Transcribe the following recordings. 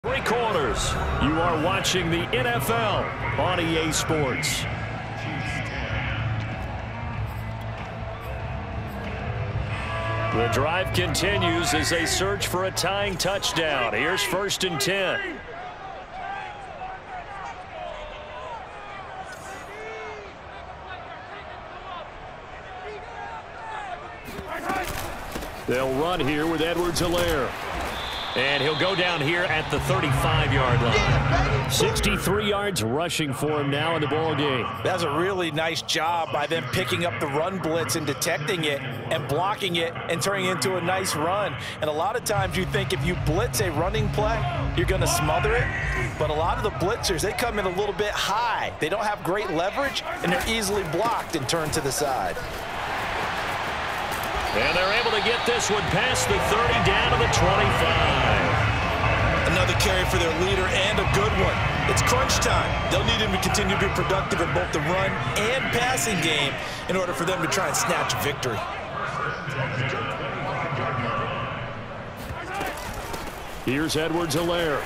Three quarters. You are watching the NFL on EA Sports. The drive continues as they search for a tying touchdown. Here's 1st and 10. They'll run here with Edwards-Helaire. And he'll go down here at the 35-yard line. 63 yards rushing for him now in the ball game. That's a really nice job by them picking up the run blitz and detecting it and blocking it and turning it into a nice run. And a lot of times you think if you blitz a running play, you're going to smother it. But a lot of the blitzers, they come in a little bit high. They don't have great leverage, and they're easily blocked and turned to the side. And they're able to get this one past the 30 down to the 25. Another carry for their leader and a good one. It's crunch time. They'll need him to continue to be productive in both the run and passing game in order for them to try and snatch victory. Here's Edwards-Helaire.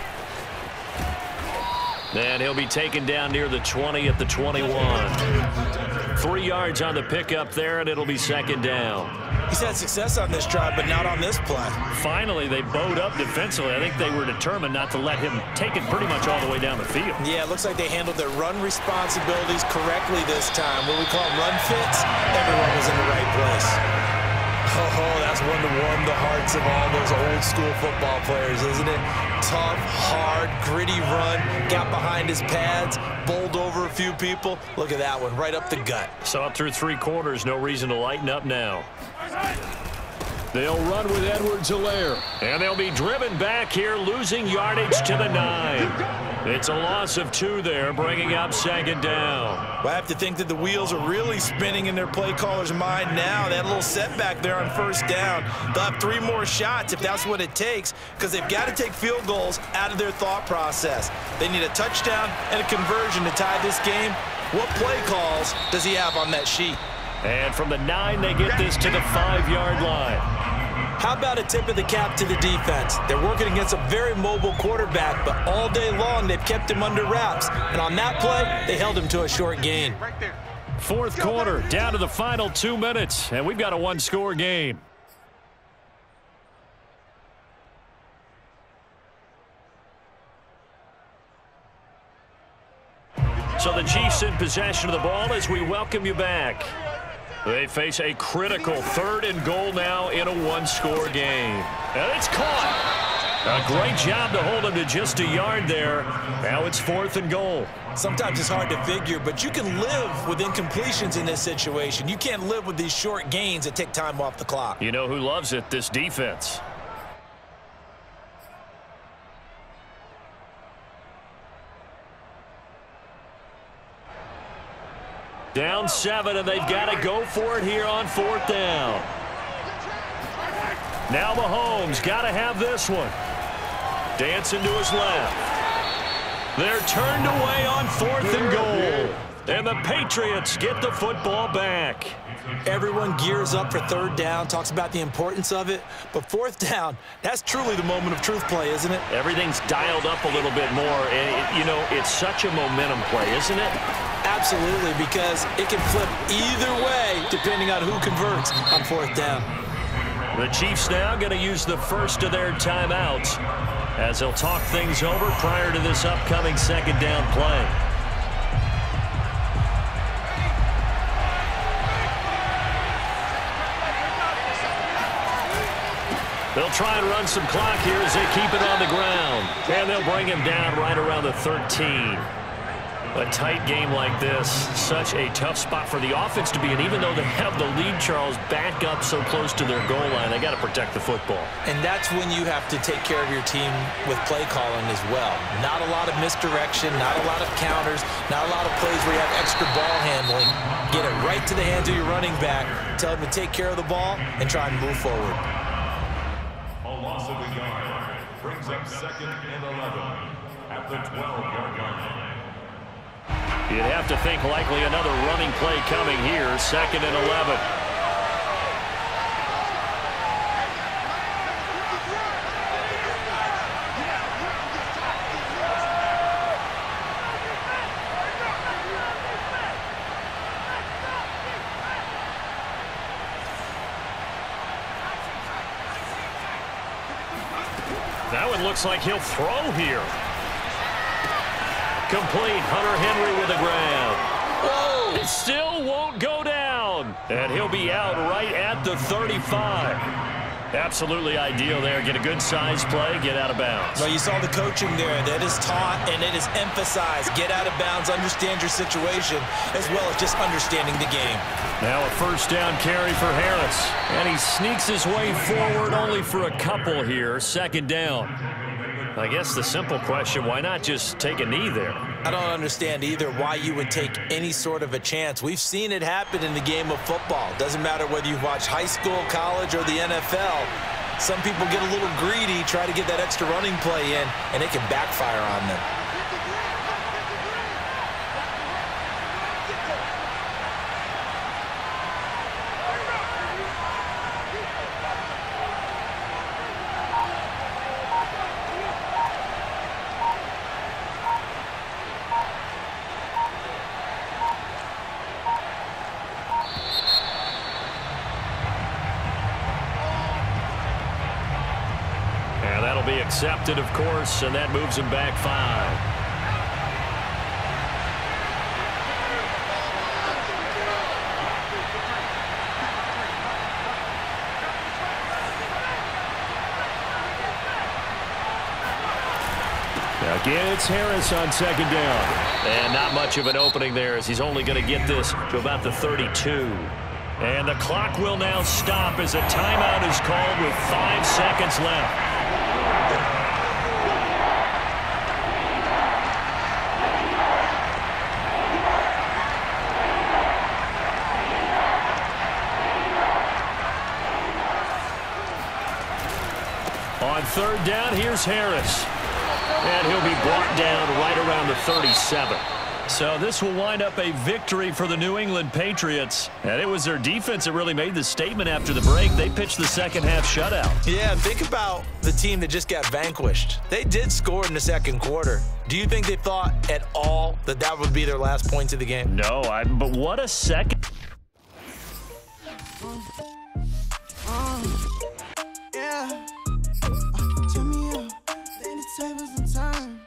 And he'll be taken down near the 20 at the 21. 3 yards on the pickup there, and it'll be 2nd down. He's had success on this drive, but not on this play. Finally, they bowed up defensively. I think they were determined not to let him take it pretty much all the way down the field. Yeah, it looks like they handled their run responsibilities correctly this time. What we call run fits, everyone was in the right place. Oh, that's one to warm the hearts of all those old school football players, isn't it? Tough, hard, gritty run, got behind his pads, bowled over a few people. Look at that one, right up the gut. So up through 3 quarters, no reason to lighten up now. They'll run with Edwards-Helaire. And they'll be driven back here, losing yardage to the 9. It's a loss of 2 there, bringing up 2nd down. Well, I have to think that the wheels are really spinning in their play caller's mind now. They had a little setback there on 1st down. They'll have 3 more shots if that's what it takes, because they've got to take field goals out of their thought process. They need a touchdown and a conversion to tie this game. What play calls does he have on that sheet? And from the 9, they get this to the 5-yard line. How about a tip of the cap to the defense? They're working against a very mobile quarterback, but all day long they've kept him under wraps. And on that play, they held him to a short gain. 4th quarter, down to the final 2 minutes, and we've got a 1-score game. So the Chiefs in possession of the ball as we welcome you back. They face a critical 3rd and goal now in a 1-score game. And it's caught. A great job to hold him to just a yard there. Now it's 4th and goal. Sometimes it's hard to figure, but you can live with incompletions in this situation. You can't live with these short gains that take time off the clock. You know who loves it? This defense. Down 7, and they've got to go for it here on 4th down. Now Mahomes got to have this one. Dancing to his left. They're turned away on 4th and goal. And the Patriots get the football back. Everyone gears up for 3rd down, talks about the importance of it. But 4th down, that's truly the moment of truth play, isn't it? Everything's dialed up a little bit more. And, you know, it's such a momentum play, isn't it? Absolutely, because it can flip either way depending on who converts on 4th down. The Chiefs now going to use the first of their timeouts as they'll talk things over prior to this upcoming 2nd down play. They'll try and run some clock here as they keep it on the ground. And they'll bring him down right around the 13. A tight game like this, such a tough spot for the offense to be in. Even though they have the lead, Charles, back up so close to their goal line, they got to protect the football. And that's when you have to take care of your team with play calling as well. Not a lot of misdirection, not a lot of counters, not a lot of plays where you have extra ball handling. Get it right to the hands of your running back, tell him to take care of the ball, and try and move forward. A loss of a yard brings up 2nd and 11 at the 12-yard line. You'd have to think likely another running play coming here. 2nd and 11. That one looks like he'll throw here. Complete. Hunter Henry with a grab. Whoa! It still won't go down. And he'll be out right at the 35. Absolutely ideal there. Get a good size play, get out of bounds. Well, you saw the coaching there. That is taught and it is emphasized. Get out of bounds, understand your situation, as well as just understanding the game. Now a first down carry for Harris. And he sneaks his way forward only for a couple here. Second down. I guess the simple question, why not just take a knee there? I don't understand either why you would take any sort of a chance. We've seen it happen in the game of football. Doesn't matter whether you watch high school, college, or the NFL. Some people get a little greedy, try to get that extra running play in, and it can backfire on them. Be accepted, of course, and that moves him back 5. Again, it's Harris on second down. And not much of an opening there as he's only going to get this to about the 32. And the clock will now stop as a timeout is called with 5 seconds left. On third down, here's Harris. And he'll be brought down right around the 37. So this will wind up a victory for the New England Patriots. And it was their defense that really made the statement after the break. They pitched the second half shutout. Yeah, think about the team that just got vanquished. They did score in the second quarter. Do you think they thought at all that that would be their last points of the game? No, but what a second. Yeah. Turn me up, then the tables and turn.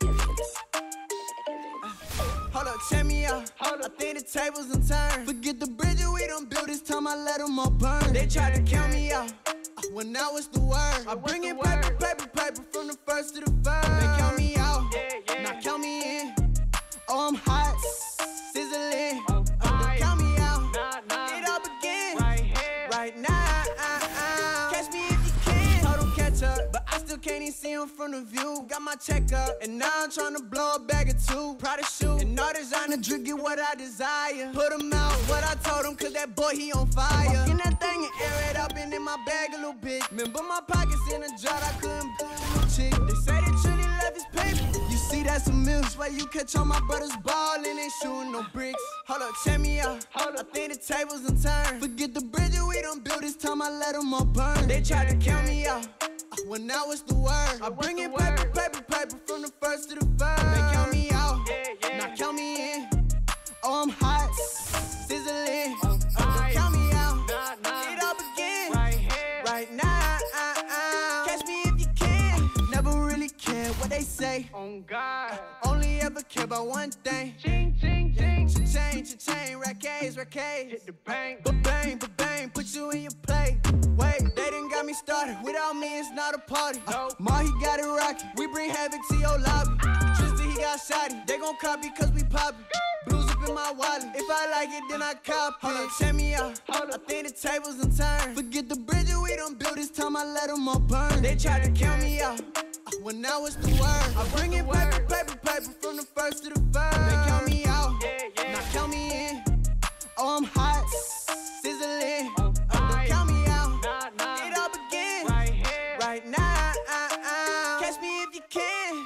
Hold up, check me out. I think the tables and turn. Forget the bridge we done built, this time I let them all burn. They tried to count me out, when that was the word. I bring in paper, paper, paper from the first to the third. They count me out, now count me in. Oh, I'm hot, sizzling. Don't count me out, it all begin right now. Catch me if you can. Told them catch up, but I still can't even see them from the view. Got my check up, and now I'm trying to blow a bag of 2. Proud of shoe, and all designer drip, get what I desire. Put him out, what I told him, cause that boy, he on fire. Walk in that thing and air it up, and in my bag a little bit. Remember my pockets in a jar, I couldn't buy a little chick. They say that Trinity left his paper. You see that's a milk, where you catch all my brothers ballin', ain't shooting no bricks. Hold up, check me out. I think the tables and turn. Forget the bridge we done built, this time I let them all burn. They tried to count me out, when that was the word. I bring in paper, paper, paper from the first to the third. They count me out, now count me in. Oh, I'm hot, sizzling. Don't count me out, it all begin right now. Catch me if you can. Never really care what they say. On God, only ever care about one thing. Ching, ching, ching. Cha-ching, rack-A's. Hit the bank, ba-bang, put you in your play. Wait, they done got me started. Without me, it's not a party. Ma, he got it rockin'. We bring havoc to your lobby. Tristan, he got shotty. They gon' copy cause we poppin'. Blues up in my wallet. If I like it, then I cop it. Hold up, check me out. I think the tables and turn. Forget the bridge we done built, this time I let them all burn. They tried to count me out, when that was the word. I bring in paper, paper, paper from the first to the third. They count me out, now count me in. Oh, I'm hot, sizzling. Don't count me out, it all begin right now. Catch me if you can.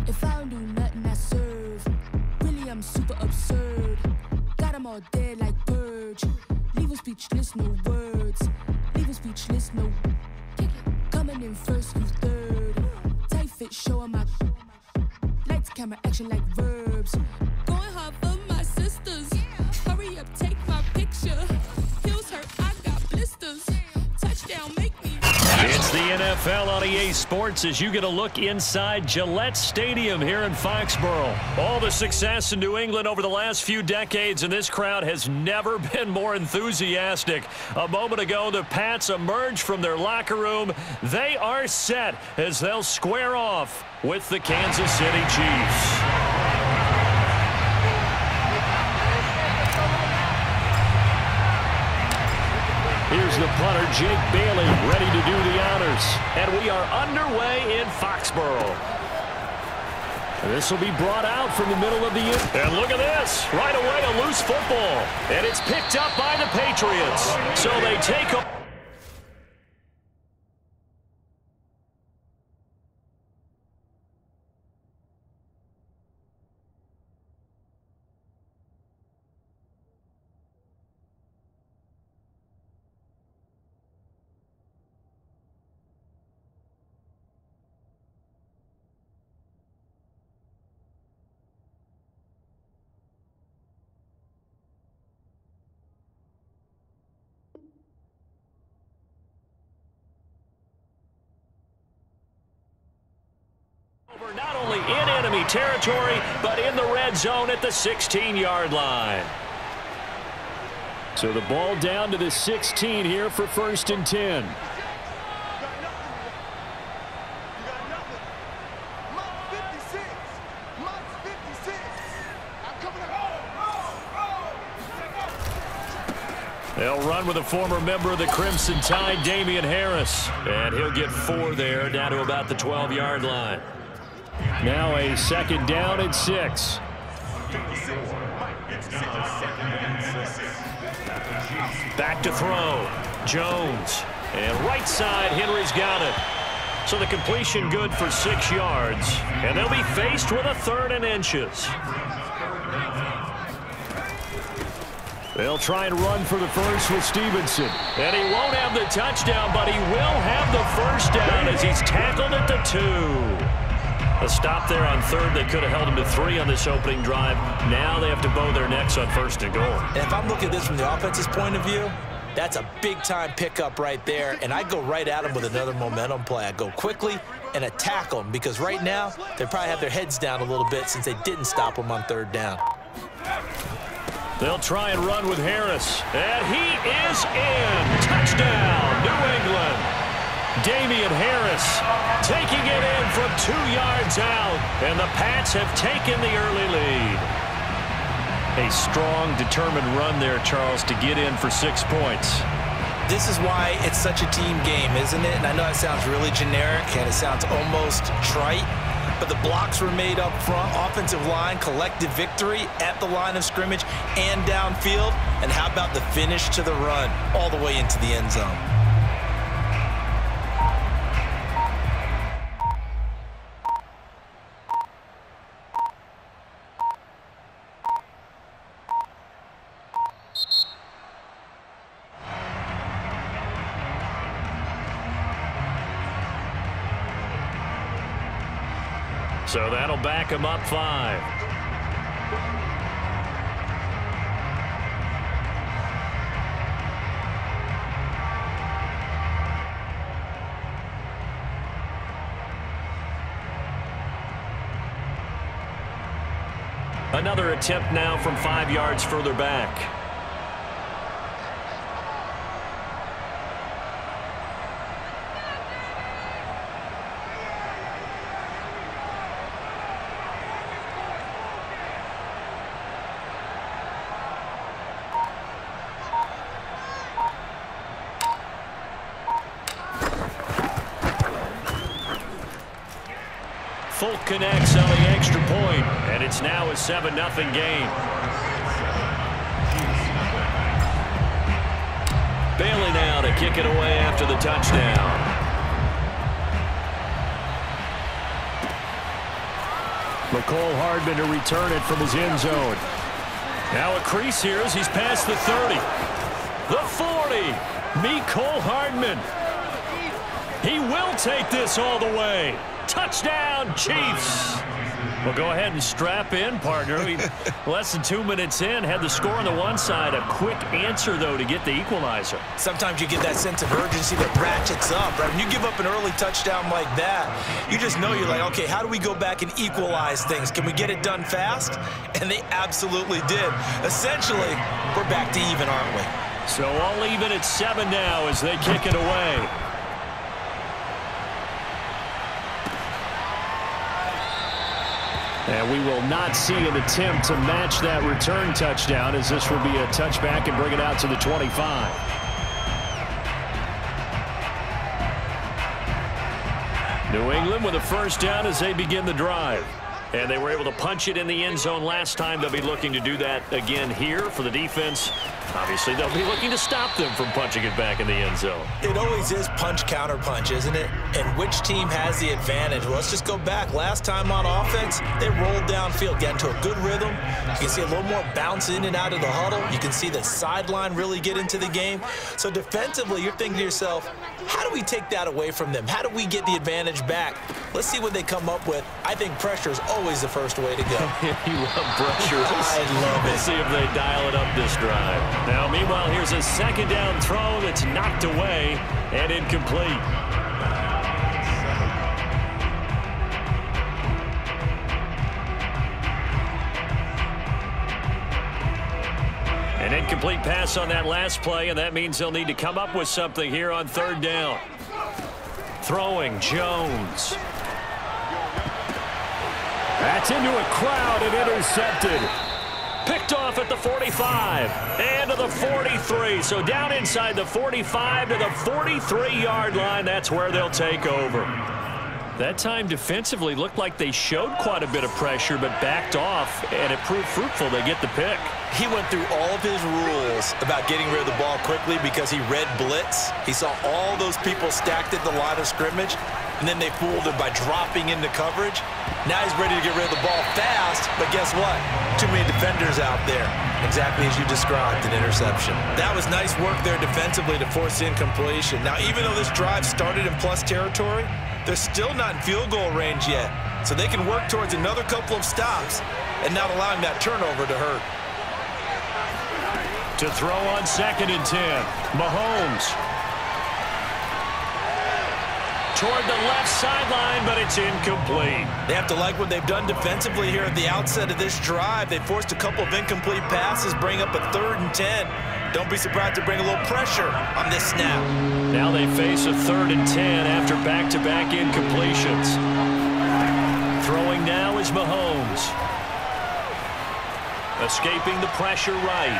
If I don't do nothing, I serve. Really, I'm super absurd. Got them all dead like purge. Leave 'em speechless, no words. Leave 'em speechless, no. Coming in first, you third. Tight fit, showing my lights, camera, action like verbs. Going hard for my sisters. Hurry up, take my picture. Heels hurt, I got blisters. Touchdown, make me. It's the NFL on EA Sports as you get a look inside Gillette Stadium here in Foxborough. All the success in New England over the last few decades, and this crowd has never been more enthusiastic. A moment ago, the Pats emerged from their locker room. They are set as they'll square off with the Kansas City Chiefs. Here's the punter, Jake Bailey, ready to do the honors. And we are underway in Foxborough. This will be brought out from the middle of the end. And look at this. Right away, a loose football. And it's picked up by the Patriots. So they take a... Not only in enemy territory, but in the red zone at the 16-yard line. So the ball down to the 16 here for 1st and 10. They'll run with a former member of the Crimson Tide, Damian Harris. And he'll get 4 there, down to about the 12-yard line. Now a 2nd down and 6. Back to throw. Jones. And right side, Henry's got it. So the completion good for 6 yards. And they'll be faced with a 3rd and inches. They'll try and run for the first with Stevenson. And he won't have the touchdown, but he will have the 1st down as he's tackled at the 2. A stop there on 3rd. They could have held him to 3 on this opening drive. Now they have to bow their necks on 1st and goal. And if I'm looking at this from the offense's point of view, that's a big-time pickup right there. And I go right at him with another momentum play. I go quickly and attack them because right now they probably have their heads down a little bit since they didn't stop him on 3rd down. They'll try and run with Harris. And he is in. Touchdown, New England. Damian Harris taking it in from 2 yards out. And the Pats have taken the early lead. A strong, determined run there, Charles, to get in for 6 points. This is why it's such a team game, isn't it? And I know it sounds really generic and it sounds almost trite, but the blocks were made up front, offensive line, collective victory at the line of scrimmage and downfield. And how about the finish to the run all the way into the end zone? So that'll back him up 5. Another attempt now from 5 yards further back. Folk connects on the extra point, and it's now a 7-0 game. Bailey now to kick it away after the touchdown. Mecole Hardman to return it from his end zone. Now a crease here as he's past the 30. The 40. Mecole Hardman. He will take this all the way. Touchdown, Chiefs. Well, go ahead and strap in, partner. Less than 2 minutes in, had the score on the one side. A quick answer, though, to get the equalizer. Sometimes you get that sense of urgency that ratchets up, right? When you give up an early touchdown like that, you just know you're like, okay, how do we go back and equalize things? Can we get it done fast? And they absolutely did. Essentially, we're back to even, aren't we? So all even at 7 now as they kick it away. And we will not see an attempt to match that return touchdown, as this will be a touchback and bring it out to the 25. New England with a first down as they begin the drive. And they were able to punch it in the end zone last time. They'll be looking to do that again here for the defense. Obviously, they'll be looking to stop them from punching it back in the end zone. It always is punch, counter punch, isn't it? And which team has the advantage? Well, let's just go back. Last time on offense, they rolled downfield, got into a good rhythm. You can see a little more bounce in and out of the huddle. You can see the sideline really get into the game. So defensively, you're thinking to yourself, how do we take that away from them? How do we get the advantage back? Let's see what they come up with. I think pressure is always the first way to go. You love pressure. I love it. We'll see if they dial it up this drive. Now, meanwhile, here's a second down throw that's knocked away and incomplete. An incomplete pass on that last play, and that means they'll need to come up with something here on third down. Throwing, Jones. That's into a crowd and intercepted. Picked off at the 45 and to the 43. So down inside the 45 to the 43-yard line. That's where they'll take over. That time defensively looked like they showed quite a bit of pressure but backed off, and it proved fruitful. They get the pick. He went through all of his rules about getting rid of the ball quickly because he read blitz. He saw all those people stacked at the line of scrimmage, and then they fooled him by dropping into coverage. Now he's ready to get rid of the ball fast, but guess what? Too many defenders out there. Exactly as you described, an interception. That was nice work there defensively to force incompletion. Now, even though this drive started in plus territory, they're still not in field goal range yet. So they can work towards another couple of stops and not allowing that turnover to hurt. To throw on 2nd and 10, Mahomes. Toward the left sideline, but it's incomplete. They have to like what they've done defensively here at the outset of this drive. They forced a couple of incomplete passes, bring up a 3rd and 10. Don't be surprised to bring a little pressure on this snap. Now they face a 3rd and 10 after back-to-back incompletions. Throwing now is Mahomes. Escaping the pressure right.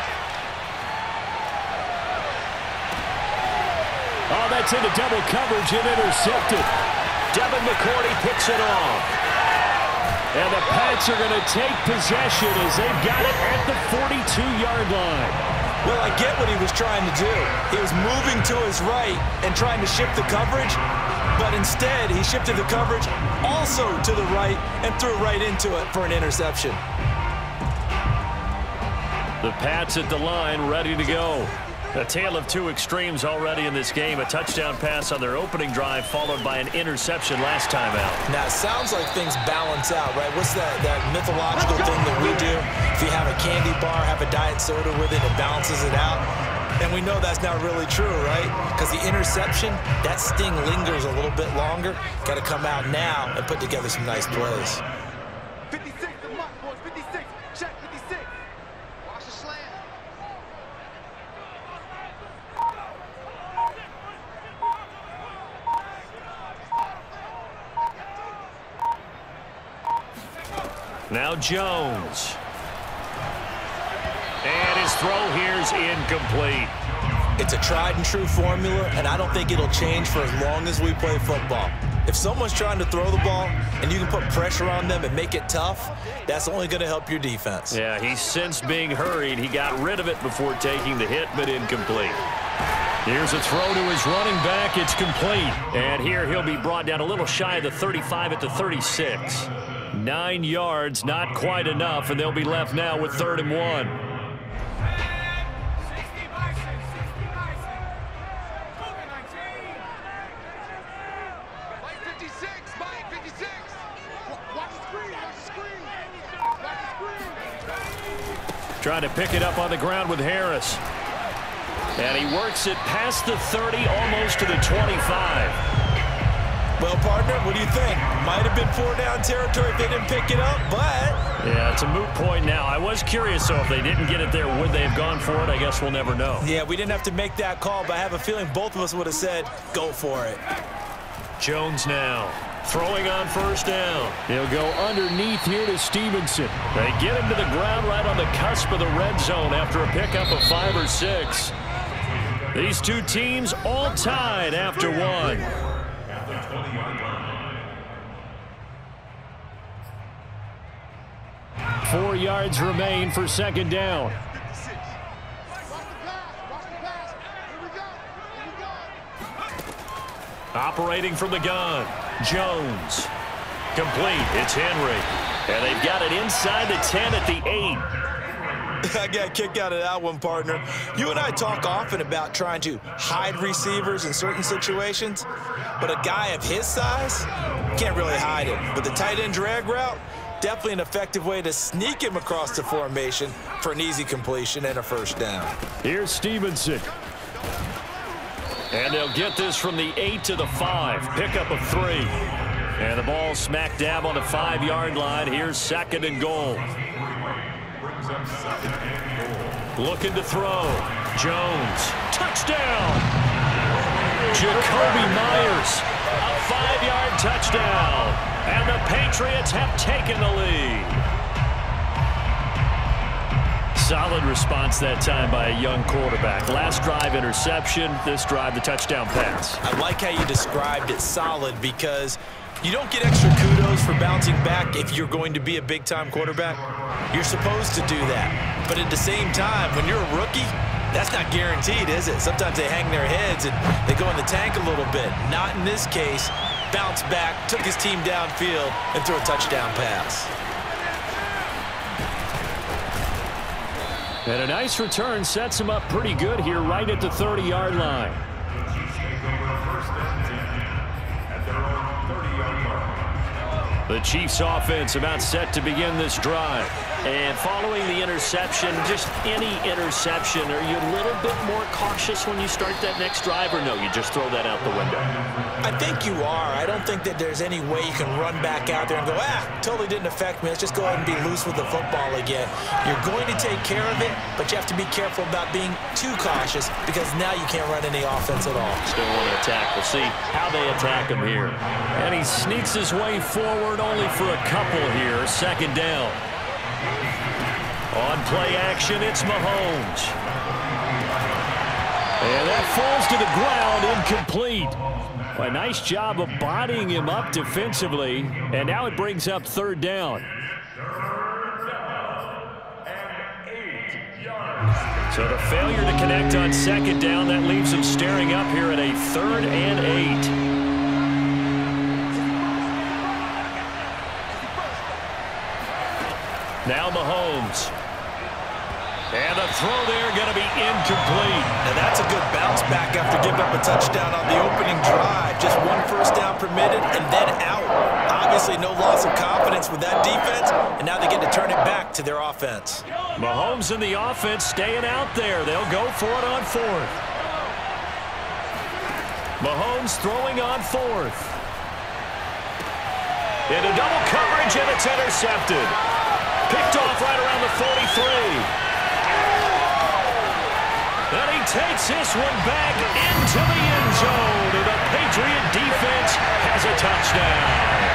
Oh, that's into double coverage and intercepted. Devin McCourty picks it off. And the Pats are going to take possession as they've got it at the 42-yard line. Well, I get what he was trying to do. He was moving to his right and trying to shift the coverage, but instead he shifted the coverage also to the right and threw right into it for an interception. The Pats at the line, ready to go. A tale of two extremes already in this game. A touchdown pass on their opening drive, followed by an interception last time out. Now, it sounds like things balance out, right? What's that mythological thing that we do? If you have a candy bar, have a diet soda with it, it balances it out. And we know that's not really true, right? Because the interception, that sting lingers a little bit longer. Got to come out now and put together some nice plays. 56, the mark, boys, 56. Check 56. Watch the slant. Now Jones. And his throw here's incomplete. It's a tried and true formula, and I don't think it'll change for as long as we play football. If someone's trying to throw the ball and you can put pressure on them and make it tough, that's only going to help your defense. Yeah, he's since being hurried. He got rid of it before taking the hit, but incomplete. Here's a throw to his running back. It's complete. And here he'll be brought down a little shy of the 35 at the 36. 9 yards, not quite enough, and they'll be left now with 3rd and 1. Trying to pick it up on the ground with Harris. And he works it past the 30, almost to the 25. Well, partner, what do you think? Might have been 4-down territory if they didn't pick it up, but... Yeah, it's a moot point now. I was curious, so if they didn't get it there, would they have gone for it? I guess we'll never know. Yeah, we didn't have to make that call, but I have a feeling both of us would have said, go for it. Jones now. Throwing on 1st down. He'll go underneath here to Stevenson. They get him to the ground right on the cusp of the red zone after a pickup of 5 or 6. These two teams all tied after 1. At the 20-yard line. 4 yards remain for 2nd down. Operating from the gun. Jones. Complete. It's Henry. And they've got it inside the 10 at the 8. I got a kick out of that one, partner. You and I talk often about trying to hide receivers in certain situations, but a guy of his size can't really hide him. But the tight end drag route, definitely an effective way to sneak him across the formation for an easy completion and a 1st down. Here's Stevenson. And they'll get this from the 8 to the 5. Pickup of 3. And the ball smack dab on the 5-yard line. Here's 2nd and goal. Looking to throw. Jones. Touchdown. Jacoby Myers. A 5-yard touchdown. And the Patriots have taken the lead. Solid response that time by a young quarterback. Last drive, interception. This drive, the touchdown pass. I like how you described it, solid, because you don't get extra kudos for bouncing back if you're going to be a big-time quarterback. You're supposed to do that. But at the same time, when you're a rookie, that's not guaranteed, is it? Sometimes they hang their heads and they go in the tank a little bit. Not in this case. Bounced back, took his team downfield, and threw a touchdown pass. And a nice return sets him up pretty good here right at the 30-yard line. The Chiefs offense about set to begin this drive. And following the interception, just any interception, are you a little bit more cautious when you start that next drive, or no, you just throw that out the window? I think you are. I don't think that there's any way you can run back out there and go, totally didn't affect me. Let's just go ahead and be loose with the football again. You're going to take care of it, but you have to be careful about being too cautious because now you can't run any offense at all. Still want to attack. We'll see how they attack him here. And he sneaks his way forward only for a couple here. 2nd down. On play action, it's Mahomes. And that falls to the ground, incomplete. A nice job of bodying him up defensively. And now it brings up 3rd down. So the failure to connect on 2nd down, that leaves him staring up here at a 3rd and 8. Now Mahomes. And the throw there going to be incomplete. Now that's a good bounce back after giving up a touchdown on the opening drive. Just 1 first down permitted and then out. Obviously no loss of confidence with that defense, and now they get to turn it back to their offense. Mahomes and the offense staying out there. They'll go for it on 4th. Mahomes throwing on 4th. Into double coverage, and it's intercepted. Picked off right around the 43. And he takes this one back into the end zone. And the Patriot defense has a touchdown.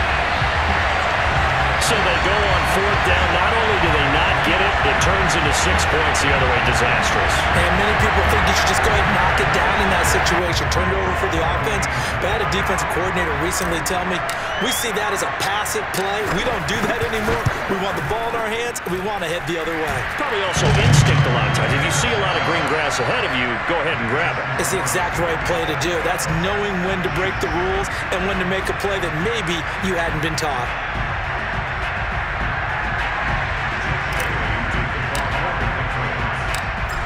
So they go on 4th down. Not only do they not get it, it turns into 6 points the other way. Disastrous. And many people think you should just go ahead and knock it down in that situation. Turn it over for the offense. But I had a defensive coordinator recently tell me, we see that as a passive play. We don't do that anymore. We want the ball in our hands, and we want to head the other way. Probably also instinct a lot of times. If you see a lot of green grass ahead of you, go ahead and grab it. It's the exact right play to do. That's knowing when to break the rules and when to make a play that maybe you hadn't been taught.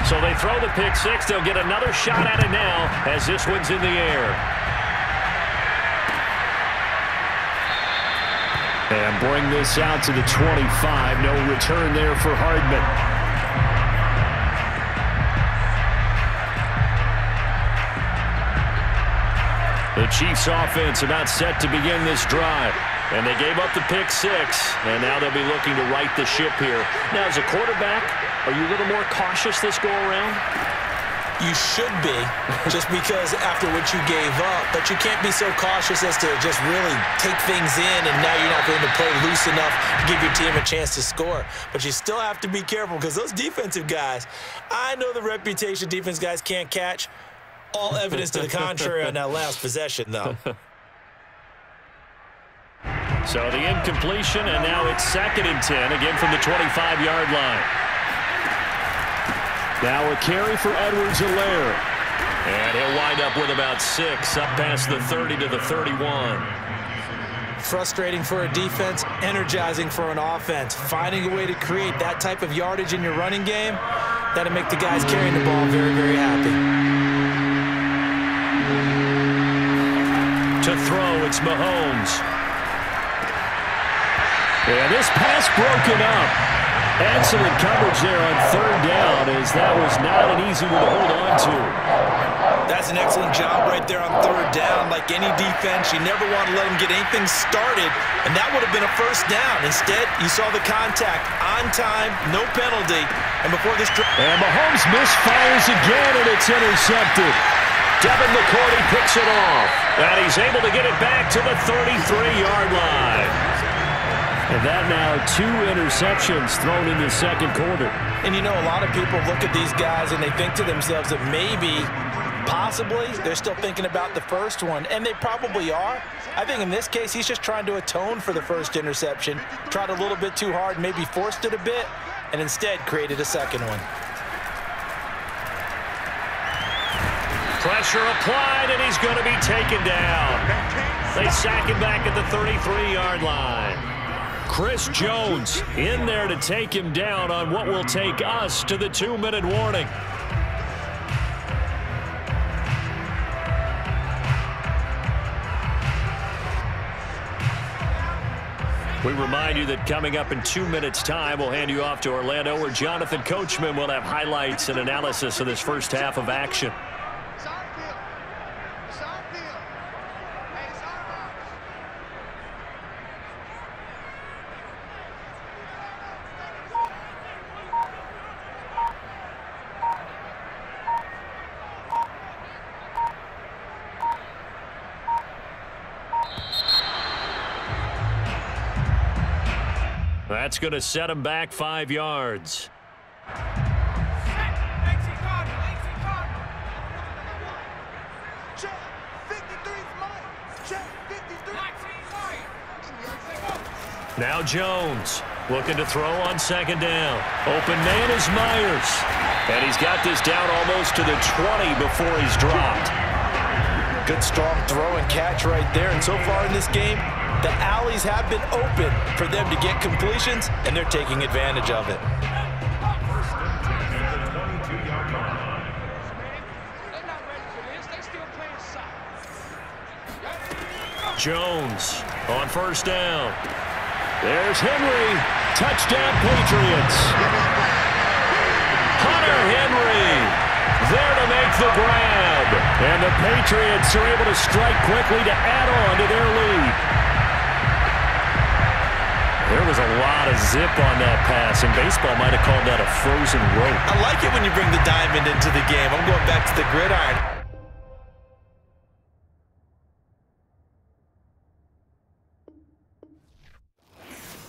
So they throw the pick six. They'll get another shot at it now as this one's in the air. And bring this out to the 25. No return there for Hardman. The Chiefs offense about set to begin this drive. And they gave up the pick six, and now they'll be looking to right the ship here. Now, as a quarterback, are you a little more cautious this go-around? You should be, just because after what you gave up. But you can't be so cautious as to just really take things in, and now you're not going to play loose enough to give your team a chance to score. But you still have to be careful, because those defensive guys, I know the reputation defense guys can't catch. All evidence to the contrary on that last possession, though. So the incompletion, and now it's 2nd and 10, again from the 25-yard line. Now a carry for Edwards-Helaire. And he'll wind up with about 6, up past the 30 to the 31. Frustrating for a defense, energizing for an offense. Finding a way to create that type of yardage in your running game, that'll make the guys carrying the ball very, very happy. To throw, it's Mahomes. And this pass broken up. Excellent coverage there on 3rd down, as that was not an easy one to hold on to. That's an excellent job right there on 3rd down. Like any defense, you never want to let them get anything started, and that would have been a 1st down. Instead, you saw the contact on time, no penalty, and before this... And Mahomes misfires again, and it's intercepted. Devin McCourty picks it off, and he's able to get it back to the 33-yard line. And that now 2 interceptions thrown in the 2nd quarter. And you know, a lot of people look at these guys and they think to themselves that maybe, possibly, they're still thinking about the first one. And they probably are. I think in this case, he's just trying to atone for the 1st interception. Tried a little bit too hard, maybe forced it a bit, and instead created a 2nd one. Pressure applied, and he's going to be taken down. They sack him back at the 33-yard line. Chris Jones in there to take him down on what will take us to the 2-minute warning. We remind you that coming up in 2 minutes' time, we'll hand you off to Orlando, where Jonathan Coachman will have highlights and analysis of this first half of action. That's going to set him back 5 yards. Now Jones looking to throw on 2nd down. Open man is Myers. And he's got this down almost to the 20 before he's dropped. Good strong throw and catch right there. And so far in this game, the alleys have been open for them to get completions, and they're taking advantage of it. Jones on 1st down. There's Henry. Touchdown, Patriots. Hunter Henry there to make the grab. And the Patriots are able to strike quickly to add on to their lead. There was a lot of zip on that pass, and baseball might have called that a frozen rope. I like it when you bring the diamond into the game. I'm going back to the gridiron.